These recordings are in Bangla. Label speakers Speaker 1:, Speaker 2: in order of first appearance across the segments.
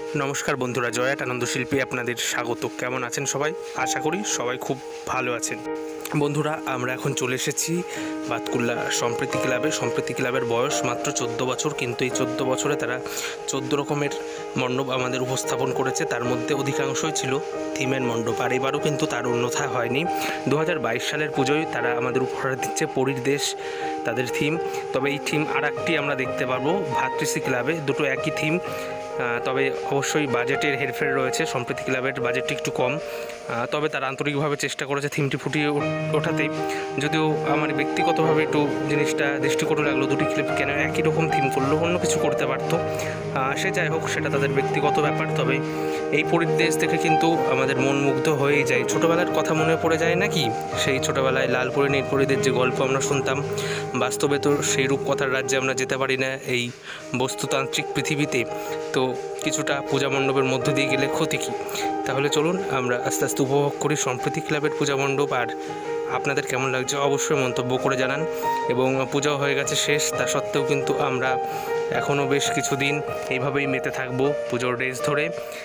Speaker 1: নমস্কার বন্ধুরা, জয়াট আনন্দ শিল্পী আপনাদের স্বাগত। কেমন আছেন সবাই? আশা করি সবাই খুব ভালো আছেন। বন্ধুরা, আমরা এখন চলে এসেছি badkulla সম্প্রীতি ক্লাবে। সম্প্রীতি ক্লাবের বয়স মাত্র 14 বছর, কিন্তু এই 14 বছরে তারা 14 রকমের মণ্ডপ আমাদের উপস্থাপন করেছে। তার মধ্যে অধিকাংশই ছিল থিমের মণ্ডপ, আর এবারও কিন্তু তার অন্যথা হয়নি। 2022 সালের পুজোয় তারা আমাদের উপহার দিচ্ছে পরির দেশ, তাদের থিম। তবে এই থিম আর একটি আমরা দেখতে পারবো ভাতৃশ্রী ক্লাবে, দুটো একই থিম। তবে অবশ্যই বাজেটের হেরফের রয়েছে, সম্প্রীতি ক্লাবের বাজেটটি একটু কম। তবে তারা আন্তরিকভাবে চেষ্টা করেছে থিমটি ফুটিয়ে ওঠাতে। যদিও আমার ব্যক্তিগতভাবে একটু জিনিসটা দৃষ্টিকটু লাগলো, দুটি ক্লিপ কেন একই রকম থিম করলো, অন্য কিছু করতে পারতো। সে যাই হোক, সেটা তাদের ব্যক্তিগত ব্যাপার। তবে এই পরিদেশ দেখে কিন্তু আমাদের মন মুগ্ধ হয়েই যায়। ছোটোবেলার কথা মনে পড়ে যায় নাকি? সেই ছোটোবেলায় লালপুরি নীলপরিদের যে গল্প আমরা শুনতাম, বাস্তবে তো সেই রূপকথার রাজ্যে আমরা যেতে পারি না এই বস্তুতান্ত্রিক পৃথিবীতে। তো কিছুটা পূজা মণ্ডপের মধ্য দিয়ে গেলে ক্ষতি কী? তাহলে চলুন আমরা আস্তে আস্তে উপভোগ করি সম্প্রীতি ক্লাবের পূজা মণ্ডপ। আর আপনাদের কেমন লাগছে অবশ্যই মন্তব্য করে জানান। এবং পূজাও হয়ে গেছে শেষ, তা সত্ত্বেও কিন্তু আমরা এখনও বেশ কিছুদিন এইভাবেই মেতে থাকবো পুজোর ডেজ ধরে।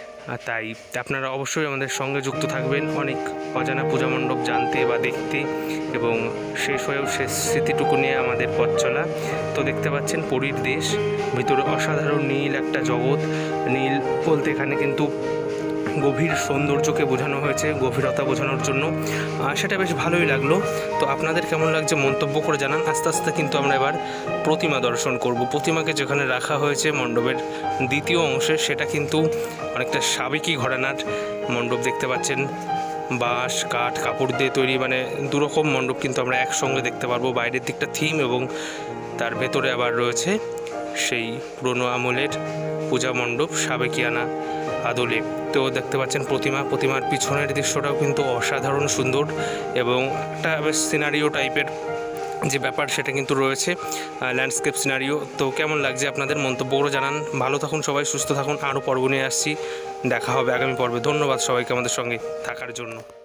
Speaker 1: তাই আপনারা অবশ্যই আমাদের সঙ্গে যুক্ত থাকবেন অনেক অজানা পূজা মণ্ডপ জানতে বা দেখতে, এবং শেষ হয়েও শেষ স্মৃতিটুকু নিয়ে আমাদের পথ চলা। তো দেখতে পাচ্ছেন পরীর দেশ, ভিতরে অসাধারণ নীল একটা জগৎ। নীল বলতে এখানে কিন্তু গভীর সৌন্দর্যকে বোঝানো হয়েছে, গভীরতা বোঝানোর জন্য। সেটা বেশ ভালোই লাগলো। তো আপনাদের কেমন লাগছে মন্তব্য করে জানান। আস্তে আস্তে কিন্তু আমরা এবার প্রতিমা দর্শন করব। প্রতিমাকে যেখানে রাখা হয়েছে মণ্ডপের দ্বিতীয় অংশে, সেটা কিন্তু অনেকটা সাবেকি ঘরানার মণ্ডপ দেখতে পাচ্ছেন। বাঁশ, কাঠ, কাপড় দিয়ে তৈরি, মানে দুরকম মণ্ডপ কিন্তু আমরা একসঙ্গে দেখতে পারবো। বাইরের দিকটা থিম এবং তার ভেতরে আবার রয়েছে সেই পুরনো আমলের পূজা মণ্ডপ সাবেকিয়ানা আদলে। তো দেখতে পাচ্ছেন প্রতিমার পিছনের দৃশ্যটাও কিন্তু অসাধারণ সুন্দর, এবং একটা বেশ সিনারিও টাইপের যে ব্যাপার সেটা কিন্তু রয়েছে, ল্যান্ডস্কেপ সিনারিও। তো কেমন লাগছে আপনাদের মন্তব্য করে জানান। ভালো থাকুন সবাই, সুস্থ থাকুন। আরও পর্ব নিয়ে আসছি, দেখা হবে আগামী পর্বে। ধন্যবাদ সবাইকে আমাদের সঙ্গে থাকার জন্য।